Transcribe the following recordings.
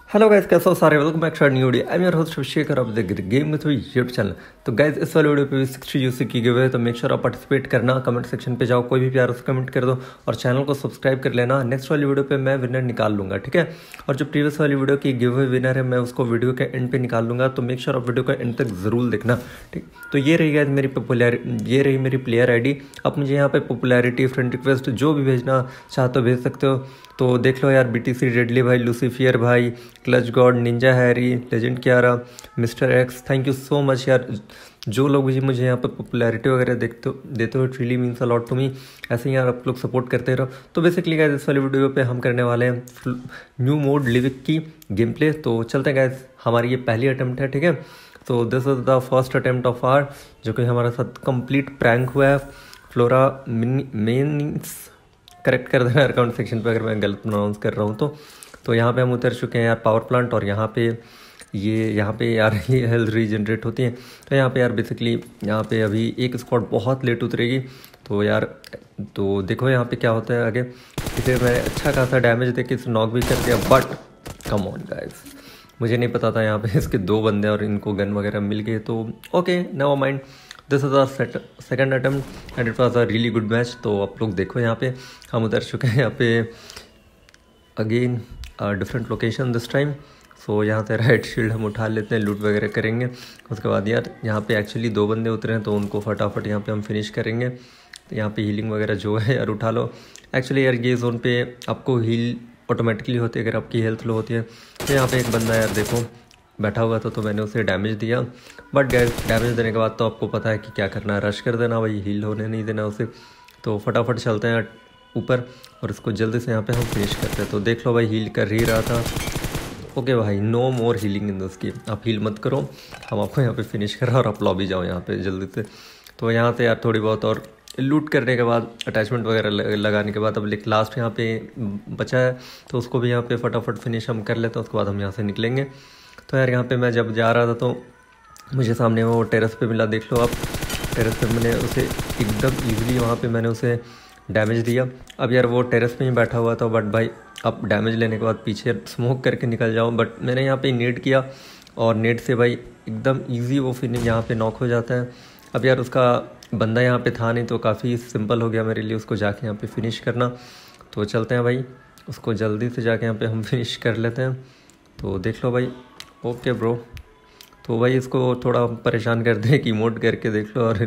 Hello guys, कैसे हो सारे। Welcome back to new video. I am your host Shekhar of the game with YouTube channel. तो guys, इस वाले वीडियो पे भी 60 यूसी की गिव है, तो मेक श्योर आप पार्टिसिपेट करना। कमेंट सेक्शन पे जाओ, कोई भी प्यार से कमेंट कर दो और चैनल को सब्सक्राइब कर लेना। नेक्स्ट वाली वीडियो पे मैं विनर निकाल लूंगा, ठीक है। और जो प्रीवियस वाली वीडियो की गिव विनर है, मैं उसको वीडियो के एंड पे निकाल लूंगा, तो मेक श्योर आप वीडियो का एंड तक जरूर देखना, ठीक। तो ये रही गाइस ये रही मेरी प्लेयर आईडी। आप मुझे यहाँ पे पॉपुलैरिटी, फ्रेंड रिक्वेस्ट जो भी भेजना चाहते हो भेज सकते हो। तो देख लो यार, BTC डेडली भाई, लूसीफियर भाई, clutch god, ninja Harry, legend Kiara, mister X, thank you so much यार। जो लोग मुझे यहाँ पे पॉपुलैरिटी वगैरह देते हो, it really means a lot to me. ऐसे ही यार आप लोग सपोर्ट करते रहो। तो बेसिकली गाइस, इस वाली वीडियो पे हम करने वाले हैं न्यू मोड लिविक की गेम प्ले। तो चलते हैं गाइस, हमारी ये पहली अटेम्प्ट है, ठीक है। तो this is the first attempt of our, जो कि हमारे साथ कंप्लीट प्रैंक हुआ है। फ्लोरा मेन्स करेक्ट कर देना अकाउंट सेक्शन पे अगर मैं गलत प्रोनाउंस कर रहा हूँ तो यहाँ पे हम उतर चुके हैं यार पावर प्लांट। और यहाँ पे यार ये हेल्थ रीजनरेट होती है। तो यहाँ पे यार बेसिकली यहाँ पे अभी एक स्क्वाड बहुत लेट उतरेगी। तो यार तो देखो यहाँ पे क्या होता है आगे। इसे मैं अच्छा खासा डैमेज देके इसे नॉक भी कर दिया, बट कम ऑन गाइस, मुझे नहीं पता था यहाँ पे इसके 2 बंदे और इनको गन वगैरह मिल गए। तो okay, never mind, this is our second attempt and it was a really good match. तो आप लोग देखो, यहाँ पे हम उतर चुके हैं यहाँ पे again different location this time. So यहाँ से राइट शील्ड हम उठा लेते हैं, लूट वगैरह करेंगे। उसके बाद यार यहाँ पे एक्चुअली 2 बंदे उतरे हैं, तो उनको फटाफट यहाँ पे हम फिनिश करेंगे। तो यहाँ पे हीलिंग वगैरह जो है यार उठा लो। एक्चुअली यार ये जोन पे आपको हील ऑटोमेटिकली होती है अगर आपकी हेल्थ लो होती है। तो यहाँ पे एक बंदा यार देखो बैठा हुआ था, तो मैंने उसे डैमेज दिया। बट डैमेज देने के बाद तो आपको पता है कि क्या करना है, रश कर देना भाई, हील होने नहीं देना उसे। तो फटाफट चलते हैं ऊपर और इसको जल्दी से यहाँ पे हम फिनिश करते हैं। तो देख लो भाई, हील कर ही रहा था। ओके भाई, no more healing in this game, आप हील मत करो, हम आपको यहाँ पे फिनिश करा और आप लॉबी जाओ यहाँ पे जल्दी से। तो यहाँ से यार थोड़ी बहुत और लूट करने के बाद, अटैचमेंट वगैरह लगाने के बाद अब एक लास्ट यहाँ पे बचा है, तो उसको भी यहाँ पे फटाफट फिनिश हम कर लेते हैं। उसके बाद हम यहाँ से निकलेंगे। तो यार यहाँ पे मैं जब जा रहा था तो मुझे सामने वो टेरेस पे मिला, देख लो आप। टेरेस पे मैंने उसे एकदम ईजिली वहाँ पे मैंने उसे डैमेज दिया। अब यार वो टेरेस पे ही बैठा हुआ था, बट भाई अब डैमेज लेने के बाद पीछे स्मोक करके निकल जाओ, बट मैंने यहाँ पे नेट किया और नेट से भाई एकदम ईजी वो फिनिश यहाँ पे नॉक हो जाता है। अब यार उसका बंदा यहाँ पे था नहीं, तो काफ़ी सिंपल हो गया मेरे लिए उसको जाके यहाँ पे फिनिश करना। तो चलते हैं भाई, उसको जल्दी से जाके यहाँ पे हम फिनिश कर लेते हैं। तो देख लो भाई, ओके ब्रो। तो भाई इसको थोड़ा परेशान करते हैं कि इमोट करके देख लो। और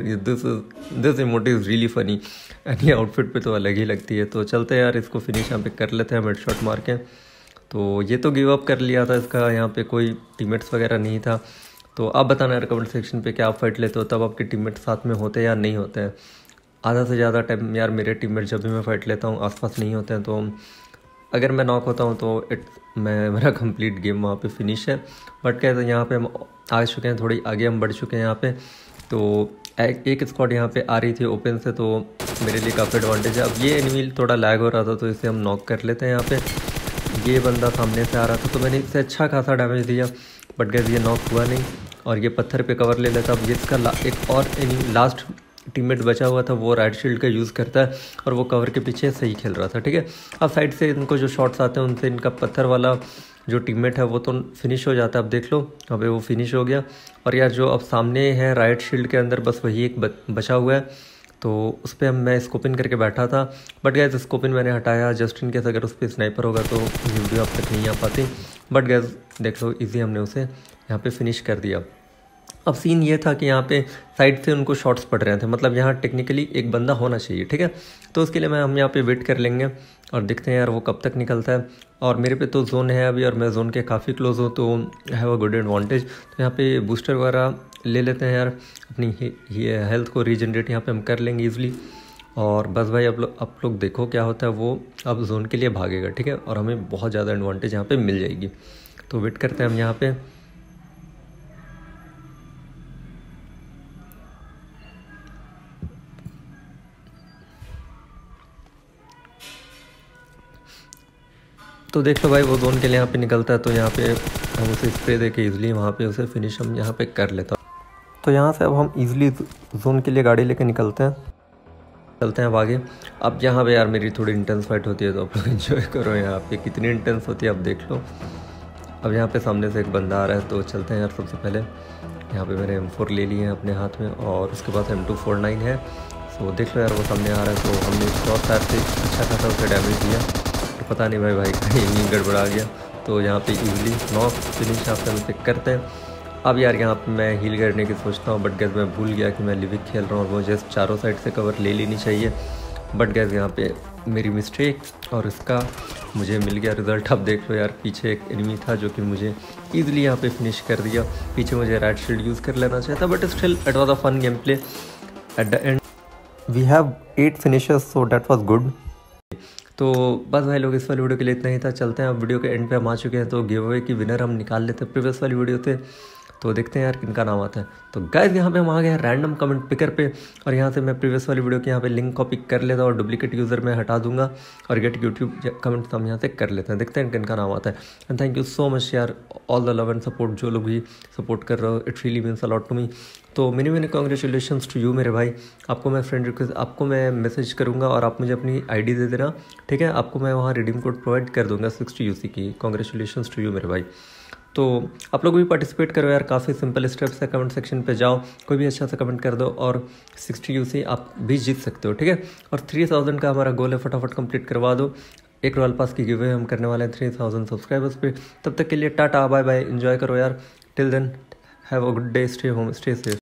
this emote is really funny and ये आउटफिट पे तो अलग ही लगती है। तो चलते हैं यार, इसको फिनिश यहाँ पे कर लेते हैं हेड शॉट मार के। तो ये तो गिव अप कर लिया था, इसका यहाँ पे कोई टीममेट्स वगैरह नहीं था। तो आप बताना यार कमेंट सेक्शन पे, क्या आप फाइट लेते हो तब आपके टीममेट्स साथ में होते हैं या नहीं होते हैं। आधा से ज़्यादा टाइम यार मेरे टीममेट जब भी मैं फाइट लेता हूँ आसपास नहीं होते हैं, तो अगर मैं नॉक होता हूँ तो मेरा कंप्लीट गेम वहाँ पे फिनिश है। बट कहते हैं यहाँ पे हम आ चुके हैं, थोड़ी आगे हम बढ़ चुके हैं यहाँ पे। तो एक स्क्वाड यहाँ पे आ रही थी ओपन से, तो मेरे लिए काफ़ी एडवांटेज है। अब ये एनिमी थोड़ा लैग हो रहा था, तो इसे हम नॉक कर लेते हैं यहाँ पे। ये बंदा सामने से आ रहा था, तो मैंने इससे अच्छा खासा डैमेज दिया, बट गैस ये नॉक हुआ नहीं और ये पत्थर पे कवर ले लेता। अब ये इसका एक और लास्ट टीममेट बचा हुआ था, वो राइट शील्ड का यूज़ करता है और वो कवर के पीछे सही खेल रहा था, ठीक है। अब साइड से इनको जो शॉट्स आते हैं उनसे इनका पत्थर वाला जो टीममेट है वो तो फिनिश हो जाता है। अब देख लो अबे वो फिनिश हो गया। और यार जो अब सामने है राइट शील्ड के अंदर, बस वही एक बचा हुआ है, तो उस पर मैं स्कोपिन करके बैठा था। बट गैस स्कोपिन मैंने हटाया जस्ट इन केस अगर उस पर स्नाइपर होगा तो वीडियो अब तक नहीं आ पाती। बट गैस देख लो, ईजी हमने उसे यहाँ पे फिनिश कर दिया। अब सीन ये था कि यहाँ पे साइड से उनको शॉट्स पड़ रहे थे, मतलब यहाँ टेक्निकली एक बंदा होना चाहिए, ठीक है। तो उसके लिए हम यहाँ पे वेट कर लेंगे और देखते हैं यार वो कब तक निकलता है। और मेरे पे तो जोन है अभी और मैं जोन के काफ़ी क्लोज हूँ, तो हैव अ गुड एडवांटेज। तो यहाँ पे बूस्टर वगैरह ले लेते हैं यार, अपनी हेल्थ को रीजनरेट यहाँ पे हम कर लेंगे ईजिली। और बस भाई आप लोग देखो क्या होता है, वो अब जोन के लिए भागेगा, ठीक है, और हमें बहुत ज़्यादा एडवांटेज यहाँ पे मिल जाएगी। तो वेट करते हैं हम यहाँ पे। तो देख लो भाई, वो जोन के लिए यहाँ पे निकलता है, तो यहाँ पे हम उसे स्प्रे दे के ईजिली वहाँ पे उसे फिनिश हम यहाँ पे कर लेता। तो यहाँ से अब हम ईजिली जोन के लिए गाड़ी लेके निकलते हैं अब आगे। अब यहाँ पे यार मेरी थोड़ी इंटेंस फाइट होती है, तो आप लोग एंजॉय करो। यहाँ पे कितनी इंटेंस होती है आप देख लो। अब यहाँ पे सामने से एक बंदा आ रहा है, तो चलते हैं यार। सबसे पहले यहाँ पे मैंने M4 ले लिए हैं अपने हाथ में और उसके बाद M249 है। सो देख लो यार, वो सामने आ रहा है। तो हमने क्रॉस फायर से अच्छा खासा उसे डैमेज दिया, तो पता नहीं भाई कहीं गड़बड़ा गया। तो यहाँ पे इजीली नॉक फिनिश यहाँ पे हम पिक करते हैं। अब यार यहाँ पे मैं हील करने की सोचता हूँ, बट गैस मैं भूल गया कि मैं लिविक खेल रहा हूँ और मुझे चारों साइड से कवर ले लेनी चाहिए। बट गैस यहाँ पे मेरी मिस्टेक और इसका मुझे मिल गया रिज़ल्ट। अब देख लो यार, पीछे एक एनिमी था जो कि मुझे ईजिली यहाँ पे फिनिश कर दिया। पीछे मुझे रेड शील्ड यूज़ कर लेना चाहिए था, but still it was a fun game play. At the end we have 8 finishers, so that was good. तो बस भाई लोग, इस वाली वीडियो के लिए इतना ही था। चलते हैं अब वीडियो के एंड पे हम आ चुके हैं, तो गिव अवे की विनर हम निकाल लेते हैं प्रीवियस वाली वीडियो से। तो देखते हैं यार किनका नाम आता है। तो गाइस यहाँ पे हम आ गए हैं रैंडम कमेंट पिकर पे, और यहाँ से मैं प्रीवियस वाली वीडियो के यहाँ पे लिंक कॉपी कर लेता हूँ और डुप्लीकेट यूज़र में हटा दूंगा और गेट यूट्यूब कमेंट्स हम यहाँ से कर लेते हैं। देखते हैं किनका नाम आता है। And thank you so much यार, all the love and support, जो लोग भी सपोर्ट कर रहे हो, it really means a lot to me. तो मैंने कॉन्ग्रेचुलेशंस टू यू मेरे भाई। आपको मैं फ्रेंड रिक्वेस्ट, आपको मैं मैसेज करूँगा और आप मुझे अपनी आईडी दे देना, ठीक है। आपको मैं वहाँ रिडीम कोड प्रोवाइड कर दूँगा 60 UC की। कॉन्ग्रेचुलेशंस टू यू मेरे भाई। तो आप लोग भी पार्टिसिपेट करो यार, काफ़ी सिंपल स्टेप्स है। कमेंट सेक्शन पे जाओ, कोई भी अच्छा सा कमेंट कर दो और 60 UC आप भी जीत सकते हो, ठीक है। और 3000 का हमारा गोल है, फटाफट कंप्लीट करवा दो। एक रॉयल पास की गिव अवे हम करने वाले हैं 3000 सब्सक्राइबर्स पे। तब तक के लिए टाटा बाय बाय, एंजॉय करो यार। Till then have a good day, stay home, stay safe.